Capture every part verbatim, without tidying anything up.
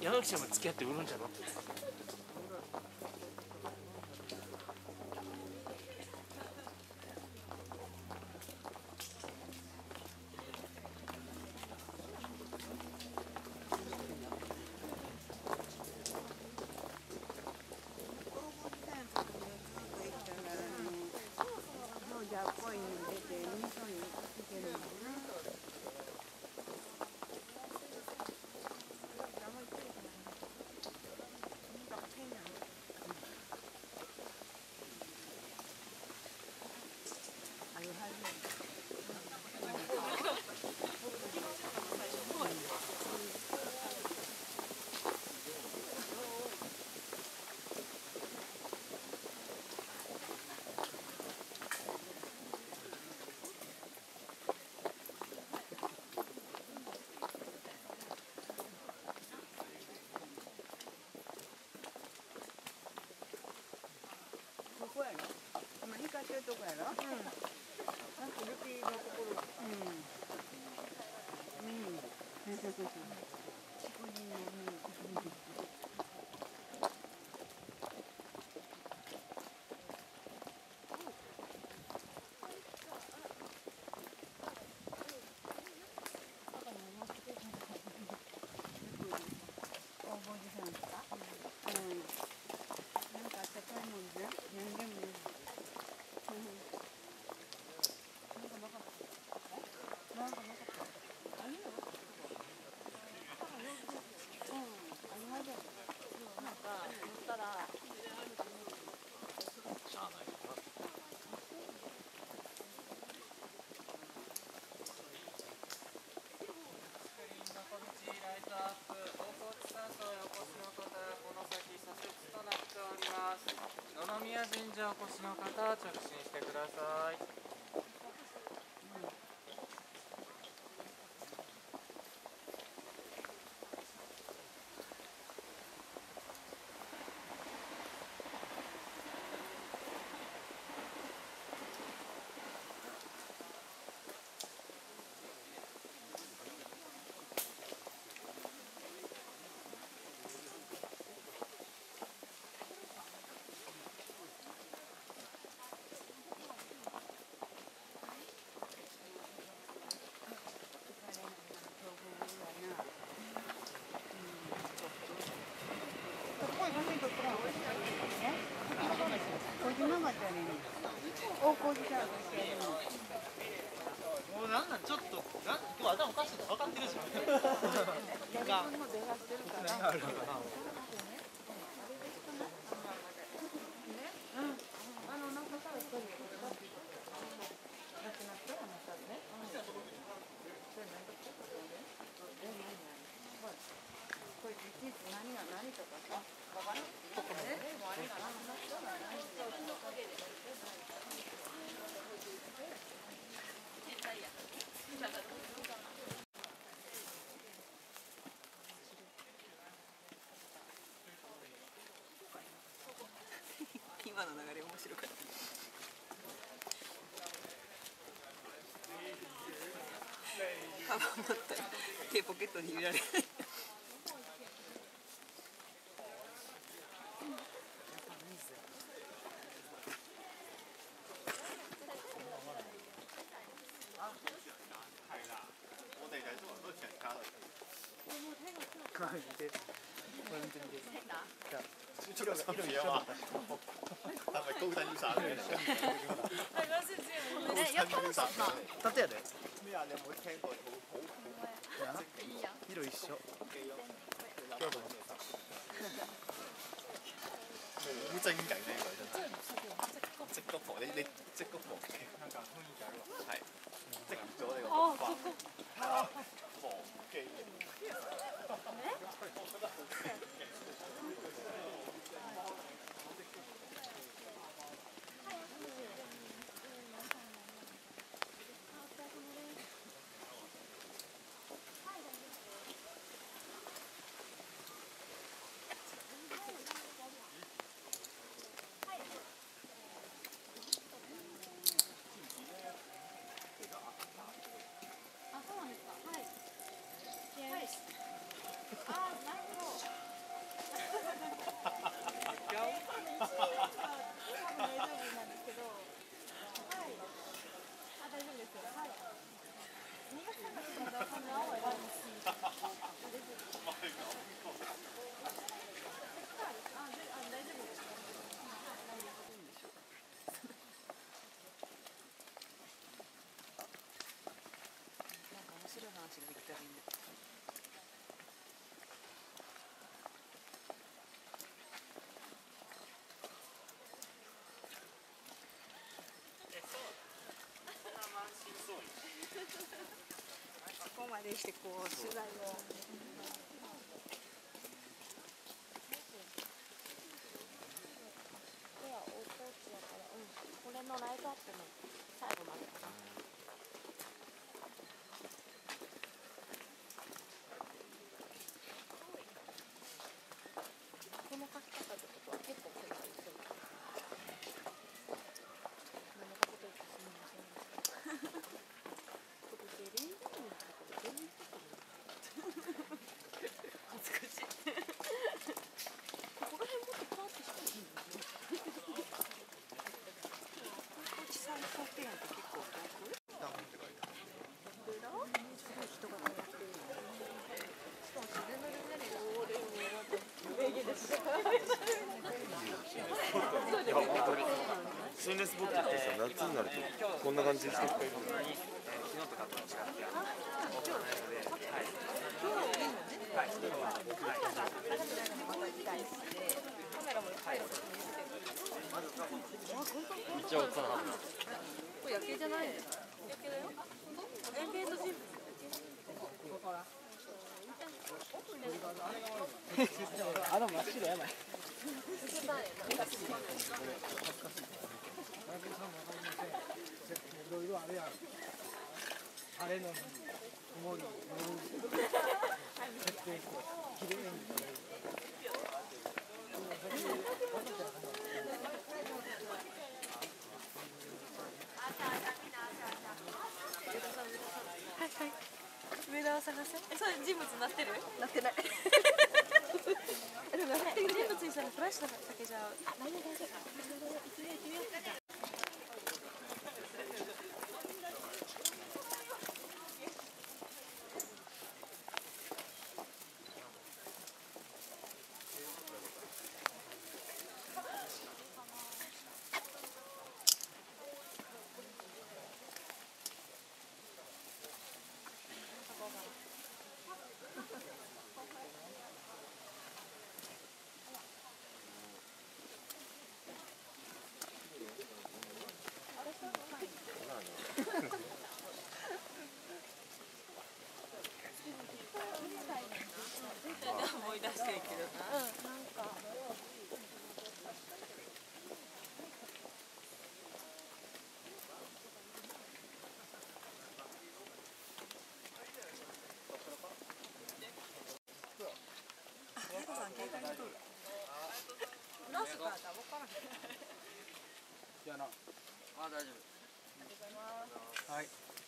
山口ちゃんも付き合って売るんじゃろ。 ここやろ。今光ってるとこやろ。うん。なんか雪のところ。うん。うん。そうそうそう。ここにもうん。 野々宮神社お越しの方は直進してください。もうなんなんちょっとなん今日頭おかしいの分かってるじゃん。が何があるのかな。今の流れ面白かった。カバン持ったら手ポケットに入れられない。 可以的，我認真啲。 出咗心嘢啊嘛，係咪高登 user 嚟㗎？ 係嗰時知誒，一分十萬。 得啲人嚟。 咩啊？你有冇聽過好好係啊？呢度一緒。 叫做好精勁呢個真係。積谷婆，你你積谷婆嘅。係積咗你個菊花。黃記。 あ、そうなんですか。はい。 までしてこう取材を。 これのライトアップの最後までかな。この書き方ってことは結構狭いですよ。何のこと言ってすみませんでした。これでレンズになったら全然恥ずかしい。ここら辺もっとパーってしていいのね。 地産商店って結構遠く？ ダウンって書いてある。 すごい人が通ってる。しかも自然のみんなでおーでおーって。 いや本当に心霊スポットってさ、夏になるとこんな感じで人いっぱいいる。 昨日とかと違ってめっちゃ大きなはず。 これ夜景じゃないの？夜景だよ。夜景の人物。 あの真っ白やばい。いろいろあるやん。晴れの日、曇り、夜、設定して綺麗に。 上田を探せ。え、それ人物になってる？ なってない。 でも人物にしたらフラッシュだけじゃ。あ、大丈夫大丈夫。思い出してるけどな。うん、なんか。 ナスからじゃ分からへん。 いやな。 あ、大丈夫。 はい。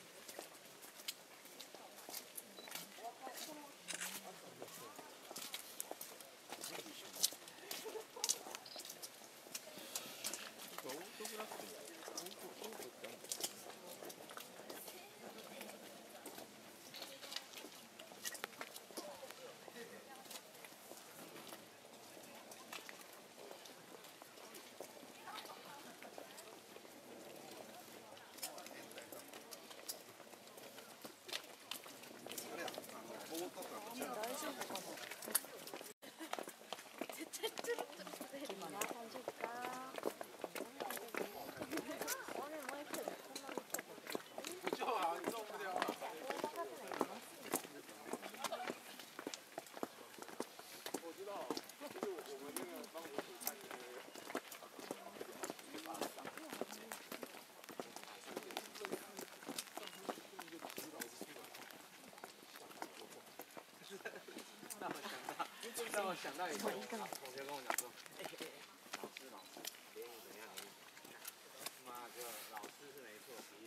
让我想到一个，我就跟我讲说，哎、欸，老师老师，联谊怎样联谊？妈就老师是没错，体育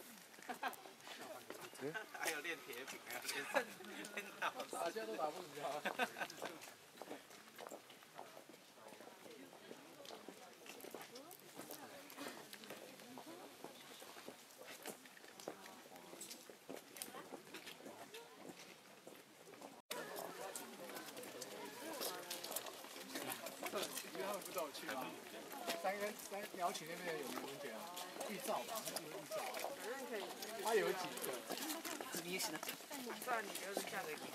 系，还有练铁饼，还有练练打， 打架都打不赢他。因为他们不知道我去哪里。三根三鸟取那边有没有温泉啊？预兆吧，那是预兆。它有几个？ 見失っちゃった。さあ、によるキャラが。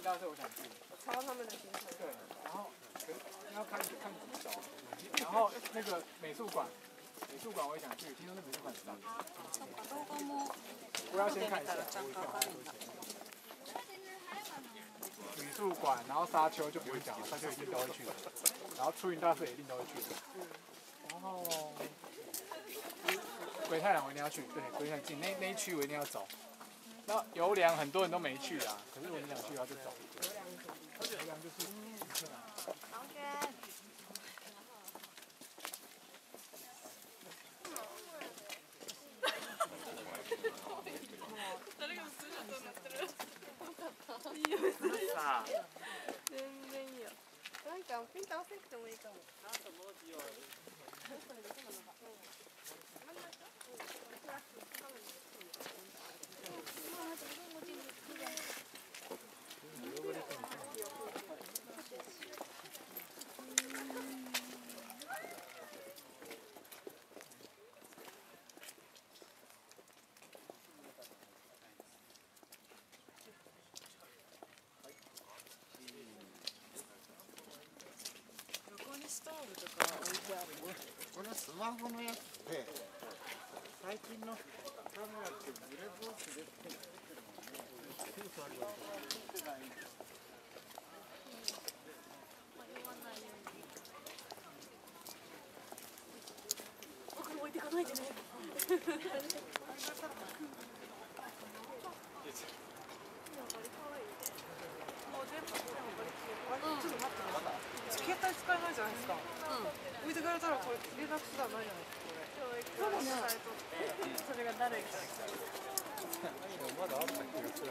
大社我想去。 抄他们的行程。 对，然后可是要看看怎么找。然后那个美术馆，美术馆我也想去，听说那美术馆很大。我要先看一下。美术馆，然后沙丘就不会讲了，沙丘一定都会去的。然后出云大社也一定都会去的。然后鬼太郎我一定要去，对，鬼太近那那一区我一定要走。那游梁很多人都没去啊，可是我很想去的话就走。游梁就是。 同学。誰がスーショットになってる。いいよ別に。全然いいよ。なんかピント合わせなくてもいいかも。なんかもういいよ。ストーブとか置いてある。 このスマホのやつって最近のカメラってブレ防止でってる僕も置いてかないでね。 携帯使えないじゃないですか。置いてかれたらこれ連絡手段ないじゃないですか。これ。そうだね。それが誰か。 まだあった気がする。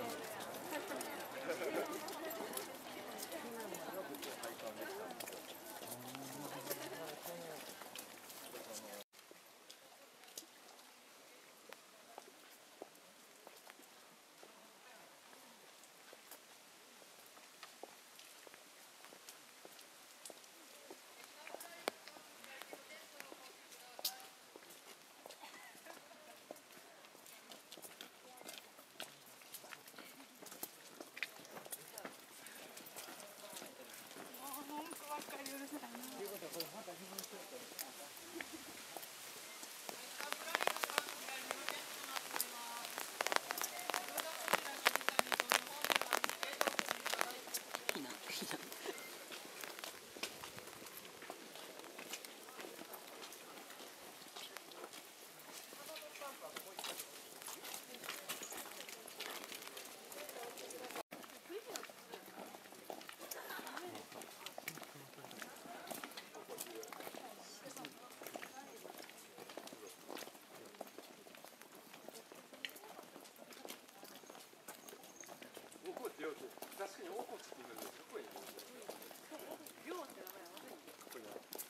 確かに大河内って言うんだけど、かっこいいね。 量って名前はかっこいいな。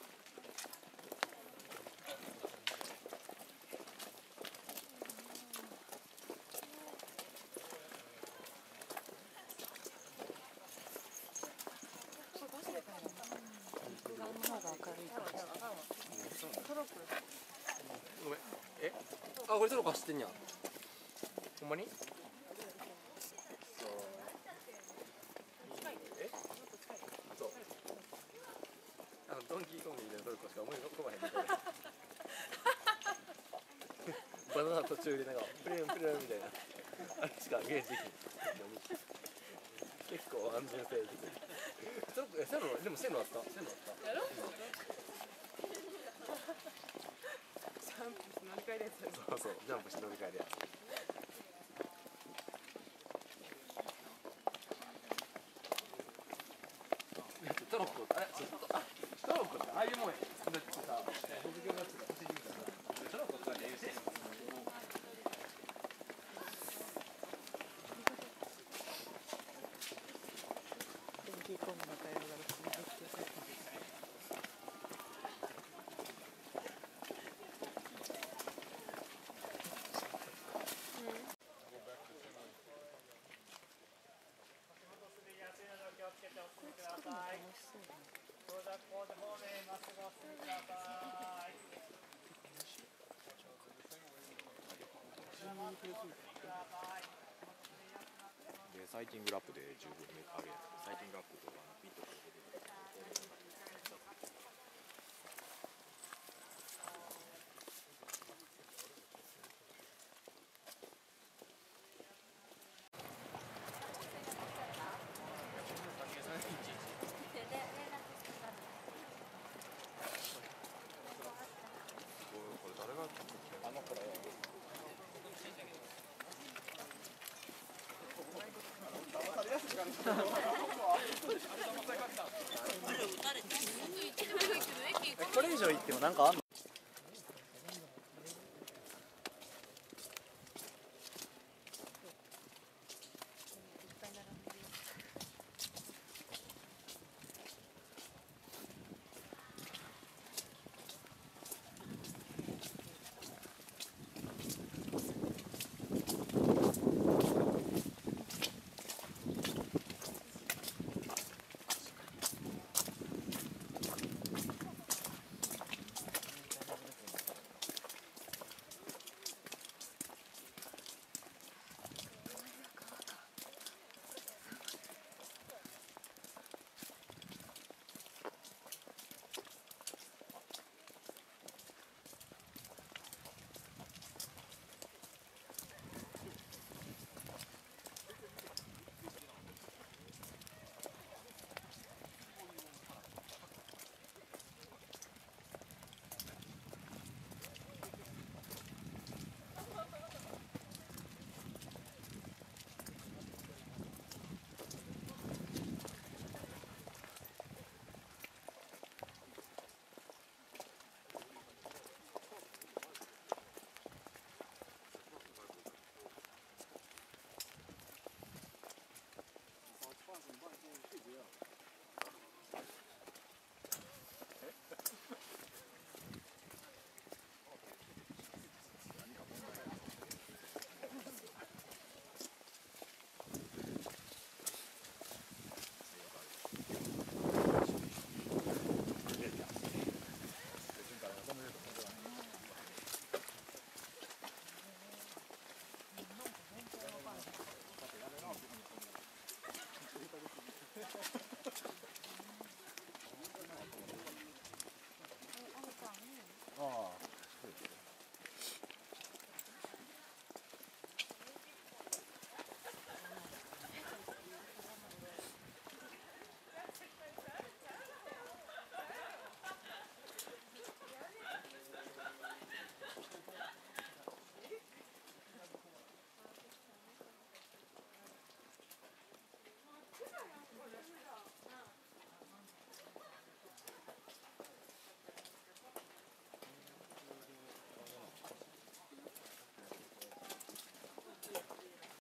ごめん。え？あ、これトロッコ走ってんや。ほんまに？ドンキーコングみたいなトルコしか思い浮かばへんねんこれバナナ途中でなんかプレンプレンみたいなあれしかゲージできない結構安全性的トルコえ線路でも線路あった線路あったやろジャンプして乗り換えるやつ。 そうそうジャンプして乗り換えるやつトロッコあれちょっとあトロッコってああいうもんやだってさ僕がやつが走りに行ったらトロッコとかで電気込むのかよがるこの人でサイティングラップで十分上げサイティングラップとあのピットとかでこれ誰があの子らよこれ以上行ってもなんかあんの？